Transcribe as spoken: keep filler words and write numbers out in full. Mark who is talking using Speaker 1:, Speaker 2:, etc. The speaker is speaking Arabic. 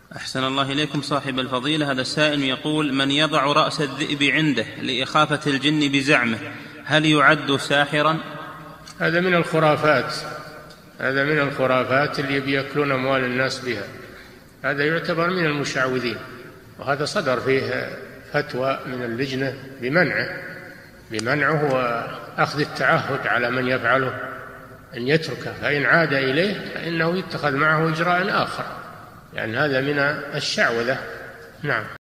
Speaker 1: أحسن الله إليكم صاحب الفضيلة. هذا السائل يقول: من يضع رأس الذئب عنده لإخافة الجن بزعمه هل يعد ساحرا؟
Speaker 2: هذا من الخرافات، هذا من الخرافات اللي بيأكلون أموال الناس بها، هذا يعتبر من المشعوذين، وهذا صدر فيه فتوى من اللجنة بمنعه بمنعه وأخذ التعهد على من يفعله أن يتركه، فإن عاد إليه فإنه يتخذ معه إجراء آخر، يعني هذا من الشعوذة. نعم.